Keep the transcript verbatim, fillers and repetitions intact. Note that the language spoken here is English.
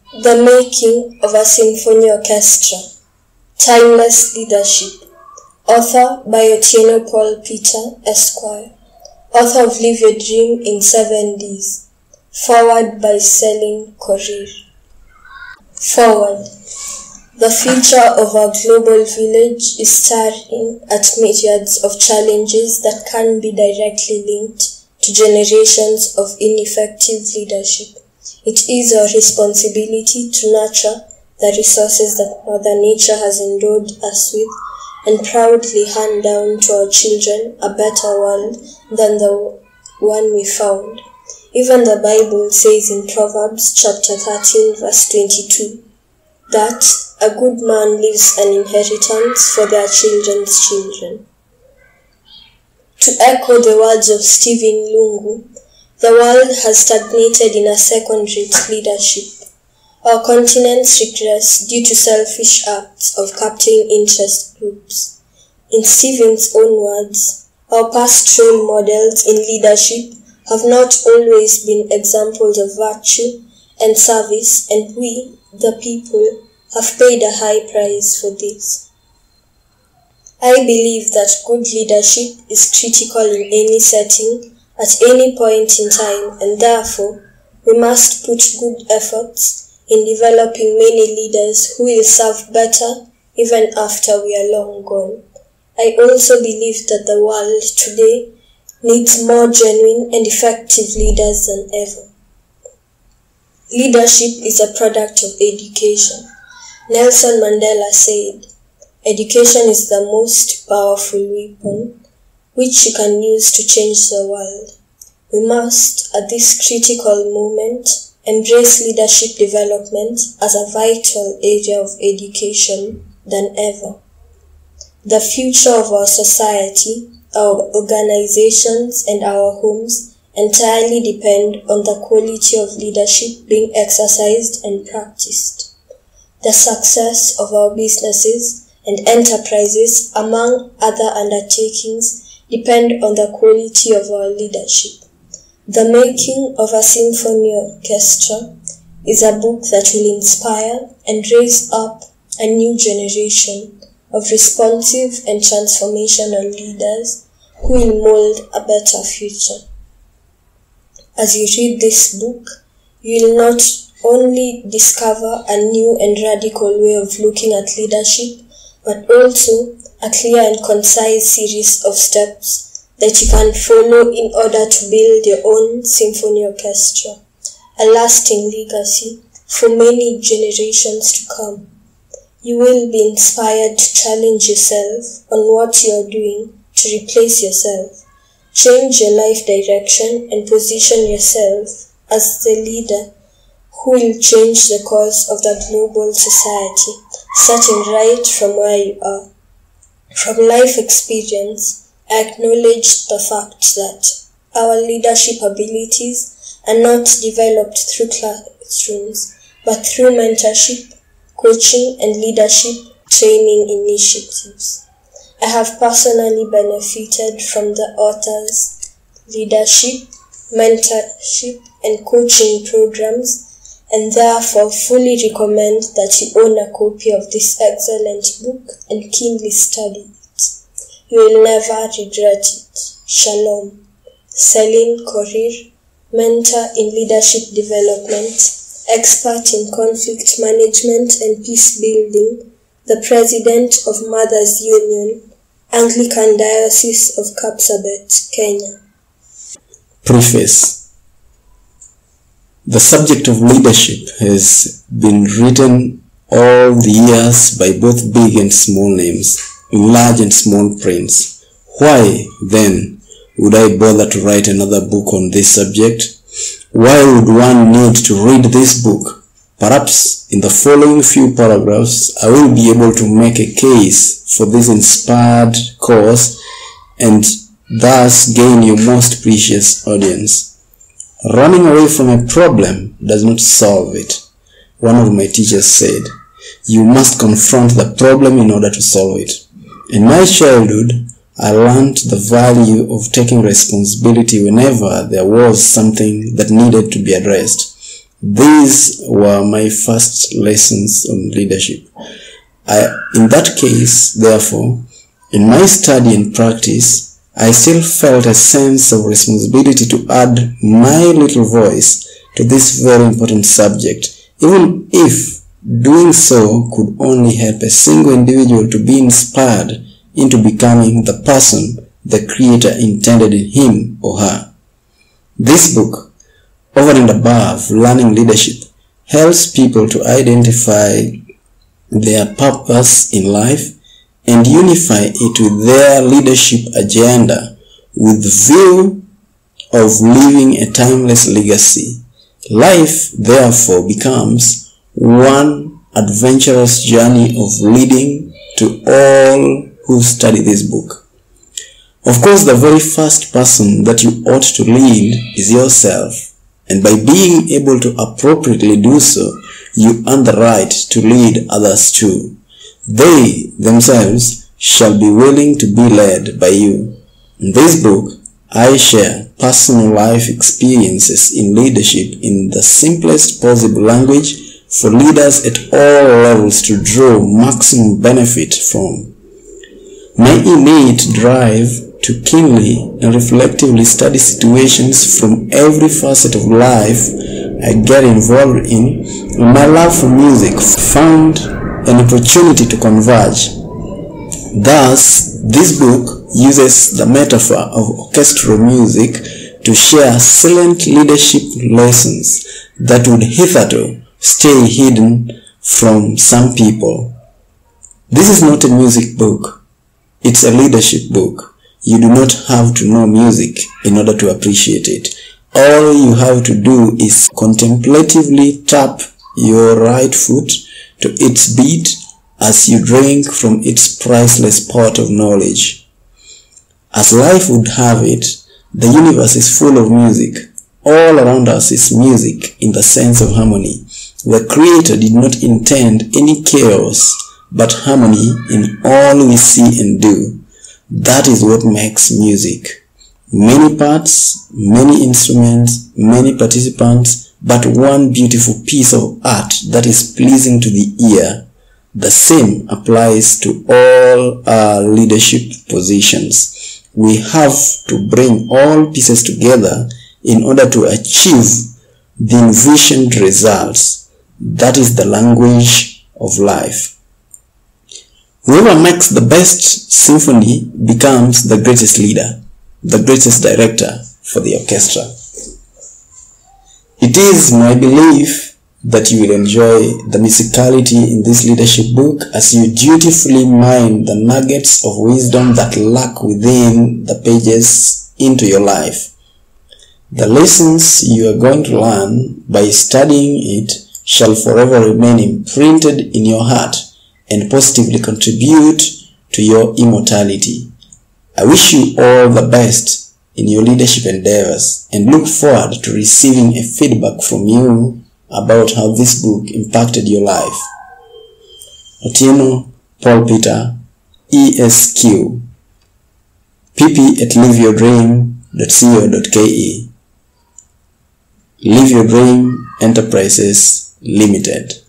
The Making of a Symphony Orchestra. Timeless Leadership. Author by Otieno Paul-Peter, Esquire. Author of Live Your Dream in Seven Days. Foreword by Selling Korir. Forward. The future of our global village is staring at myriads of challenges that can be directly linked to generations of ineffective leadership. It is our responsibility to nurture the resources that Mother Nature has endowed us with and proudly hand down to our children a better world than the one we found. Even the Bible says in Proverbs chapter thirteen verse twenty-two that a good man leaves an inheritance for their children's children. To echo the words of Stephen Lungu, the world has stagnated in a second-rate leadership. Our continent's regress due to selfish acts of captaining interest groups. In Stephen's own words, our past role models in leadership have not always been examples of virtue and service, and we, the people, have paid a high price for this. I believe that good leadership is critical in any setting, at any point in time, and therefore, we must put good efforts in developing many leaders who will serve better even after we are long gone. I also believe that the world today needs more genuine and effective leaders than ever. Leadership is a product of education. Nelson Mandela said, "Education is the most powerful weapon which you can use to change the world." We must, at this critical moment, embrace leadership development as a vital area of education than ever. The future of our society, our organizations, and our homes entirely depend on the quality of leadership being exercised and practiced. The success of our businesses and enterprises, among other undertakings, depend on the quality of our leadership. The Making of a Symphony Orchestra is a book that will inspire and raise up a new generation of responsive and transformational leaders who will mold a better future. As you read this book, you will not only discover a new and radical way of looking at leadership, but also a clear and concise series of steps that you can follow in order to build your own symphony orchestra, a lasting legacy for many generations to come. You will be inspired to challenge yourself on what you are doing to replace yourself, change your life direction, and position yourself as the leader who will change the course of the global society, starting right from where you are. From life experience, I acknowledge the fact that our leadership abilities are not developed through classrooms, but through mentorship, coaching, and leadership training initiatives. I have personally benefited from the author's leadership, mentorship, and coaching programs, and therefore fully recommend that you own a copy of this excellent book and keenly study it. You will never regret it. Shalom. Selling Korir, mentor in leadership development, expert in conflict management and peace building, the president of Mothers Union, Anglican Diocese of Kapsabet, Kenya. Preface. The subject of leadership has been written all the years by both big and small names, in large and small prints. Why, then, would I bother to write another book on this subject? Why would one need to read this book? Perhaps in the following few paragraphs, I will be able to make a case for this inspired cause and thus gain your most precious audience. Running away from a problem does not solve it. One of my teachers said, "You must confront the problem in order to solve it." In my childhood, I learned the value of taking responsibility whenever there was something that needed to be addressed. These were my first lessons on leadership. I, in that case, therefore, in my study and practice, I still felt a sense of responsibility to add my little voice to this very important subject, even if doing so could only help a single individual to be inspired into becoming the person the Creator intended in him or her. This book, over and above learning leadership, helps people to identify their purpose in life and unify it with their leadership agenda with the view of leaving a timeless legacy. Life, therefore, becomes one adventurous journey of leading to all who study this book. Of course, the very first person that you ought to lead is yourself, and by being able to appropriately do so, you earn the right to lead others too. They themselves shall be willing to be led by you. In this book, I share personal life experiences in leadership in the simplest possible language for leaders at all levels to draw maximum benefit from. My innate drive to keenly and reflectively study situations from every facet of life I get involved in, and my love for music found an opportunity to converge. Thus, this book uses the metaphor of orchestral music to share salient leadership lessons that would hitherto stay hidden from some people. This is not a music book. It's a leadership book. You do not have to know music in order to appreciate it. All you have to do is contemplatively tap your right foot to its beat as you drink from its priceless pot of knowledge. As life would have it, the universe is full of music. All around us is music in the sense of harmony. The Creator did not intend any chaos, but harmony in all we see and do. That is what makes music. Many parts, many instruments, many participants, but one beautiful piece of art that is pleasing to the ear. The same applies to all our leadership positions. We have to bring all pieces together in order to achieve the envisioned results. That is the language of life. Whoever makes the best symphony becomes the greatest leader, the greatest director for the orchestra. It is my belief that you will enjoy the musicality in this leadership book as you dutifully mine the nuggets of wisdom that lurk within the pages into your life. The lessons you are going to learn by studying it shall forever remain imprinted in your heart and positively contribute to your immortality. I wish you all the best in your leadership endeavors and look forward to receiving a feedback from you about how this book impacted your life. Otieno Paul-Peter, E S Q, P P at live your dream dot co dot k e. Live Your Dream Enterprises Limited.